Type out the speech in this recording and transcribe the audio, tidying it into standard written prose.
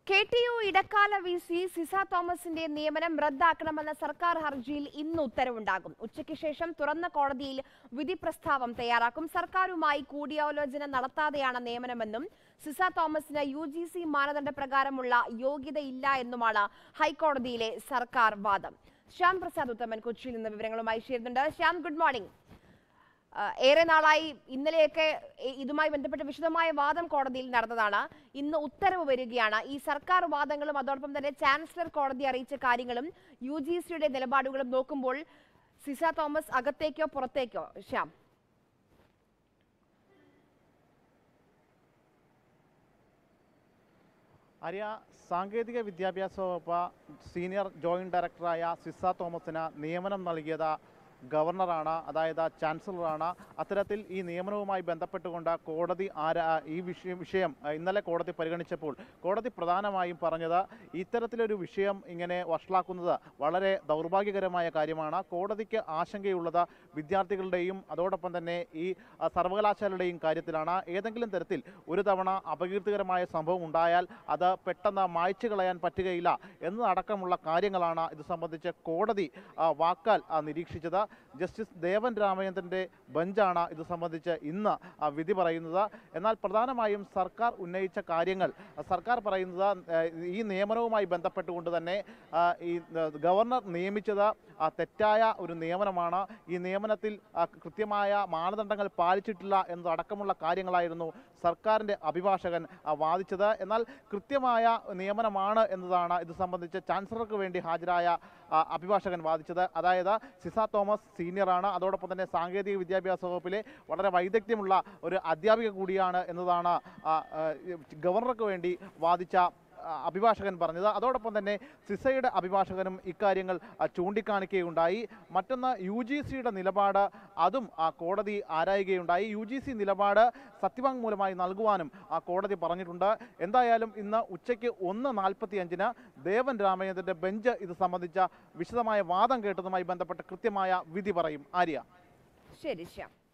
KTU ഇടക്കാല VC Ciza തോമസിന്റെ നിയമനം റദ്ദാക്കണമെന്ന സർക്കാർ ഹർജിയിൽ ഇന്ന് ഉത്തരവുണ്ടാകും. ഉച്ചയ്ക്ക് ശേഷം തുറന്ന കോടതിയിൽ വിധി പ്രസ്താവം തയ്യാറാക്കും. സർക്കാരുമായി കൂടിയാലോചന നടത്താതെയാണ് നിയമനമെന്നും സിസ തോമസിന് UGC മാനദണ്ഡപ്രകാരമുള്ള യോഗ്യതയില്ല എന്നുമാണ് ഹൈക്കോടതിയിലെ സർക്കാർ വാദം. ശ്യാം പ്രസാദ് ഉത്തമൻ കൊച്ചിയിൽ നിന്ന് വിവരങ്ങളുമായി ചേരുന്നുണ്ട്. Shyam, good morning. ഏറെ നാളായി ഇന്നലെയൊക്കെ ഇതുമായി ബന്ധപ്പെട്ട വിശദമായ വാദം കോടതിയിൽ നടന്നതാണ്. ഇന്ന് ഉത്തരവ് വരികയാണ്. ഈ സർക്കാർ വാദങ്ങളും അതോടൊപ്പം തന്നെ ചാൻസലർ കോടതി അറിയിച്ച കാര്യങ്ങളും UGCയുടെ നിലപാടുകളും നോക്കുമ്പോൾ സിസ തോമസ് അകത്തേക്കോ പുറത്തേക്കോ? ശ്യാം, ആര്യ, സാങ്കേതിക വിദ്യാഭ്യാസ വകുപ്പ് സീനിയർ ജോയിന്റ് ഡയറക്ടറായ സിസ തോമസിന് നിയമനം നൽകിയത് ഗവർണറാണ്, അതായത് ചാൻസലറാണ്. അത്തരത്തിൽ ഈ നിയമനവുമായി ബന്ധപ്പെട്ടുകൊണ്ട് കോടതി ഈ വിഷയം ഇന്നലെ കോടതി പരിഗണിച്ചപ്പോൾ കോടതി പ്രധാനമായും പറഞ്ഞത് ഇത്തരത്തിലൊരു വിഷയം ഇങ്ങനെ വഷളാക്കുന്നത് വളരെ ദൗർഭാഗ്യകരമായ കാര്യമാണ്. കോടതിക്ക് ആശങ്കയുള്ളത് വിദ്യാർത്ഥികളുടെയും അതോടൊപ്പം തന്നെ ഈ സർവകലാശാലയുടെയും കാര്യത്തിലാണ്. ഏതെങ്കിലും തരത്തിൽ ഒരു തവണ അപകീർത്തികരമായ സംഭവം ഉണ്ടായാൽ അത് പെട്ടെന്ന് മായ്ച്ചു കളയാൻ പറ്റുകയില്ല എന്നതടക്കമുള്ള കാര്യങ്ങളാണ് ഇത് സംബന്ധിച്ച് കോടതി വാക്കാൽ നിരീക്ഷിച്ചത്. ജസ്റ്റിസ് ദേവൻ രാമചന്ദ്രന്റെ ബെഞ്ചാണ് ഇത് സംബന്ധിച്ച് ഇന്ന് വിധി പറയുന്നത്. എന്നാൽ പ്രധാനമായും സർക്കാർ ഉന്നയിച്ച കാര്യങ്ങൾ, സർക്കാർ പറയുന്നത് ഈ നിയമനവുമായി ബന്ധപ്പെട്ടുകൊണ്ട് തന്നെ ഈ ഗവർണർ നിയമിച്ചത് തെറ്റായ ഒരു നിയമനമാണ്. ഈ നിയമനത്തിൽ കൃത്യമായ മാനദണ്ഡങ്ങൾ പാലിച്ചിട്ടില്ല എന്നതടക്കമുള്ള കാര്യങ്ങളായിരുന്നു സർക്കാരിൻ്റെ അഭിഭാഷകൻ വാദിച്ചത്. എന്നാൽ കൃത്യമായ നിയമനമാണ് എന്നതാണ് ഇത് സംബന്ധിച്ച് ചാൻസലർക്ക് വേണ്ടി ഹാജരായ അഭിഭാഷകൻ വാദിച്ചത്. അതായത് സിസ തോമസ് സീനിയറാണ്, അതോടൊപ്പം തന്നെ സാങ്കേതിക വിദ്യാഭ്യാസ വകുപ്പിലെ വളരെ വൈദഗ്ധ്യമുള്ള ഒരു അധ്യാപിക കൂടിയാണ് എന്നതാണ് ഗവർണർക്ക് വേണ്ടി വാദിച്ച അഭിഭാഷകൻ പറഞ്ഞത്. അതോടൊപ്പം തന്നെ സിസയുടെ അഭിഭാഷകനും ഇക്കാര്യങ്ങൾ ചൂണ്ടിക്കാണിക്കുകയുണ്ടായി. മറ്റൊന്ന് UGCയുടെ നിലപാട്, അതും കോടതി ആരായുകയുണ്ടായി. UGC നിലപാട് സത്യവാങ്മൂലമായി നൽകുവാനും കോടതി പറഞ്ഞിട്ടുണ്ട്. എന്തായാലും ഇന്ന് ഉച്ചയ്ക്ക് 1:45 ദേവൻ രാമചന്ദ്രന്റെ ബെഞ്ച് ഇത് സംബന്ധിച്ച വിശദമായ വാദം കേട്ടതുമായി ബന്ധപ്പെട്ട് കൃത്യമായ വിധി പറയും. ആര്യ, ശരി ശ്യാം.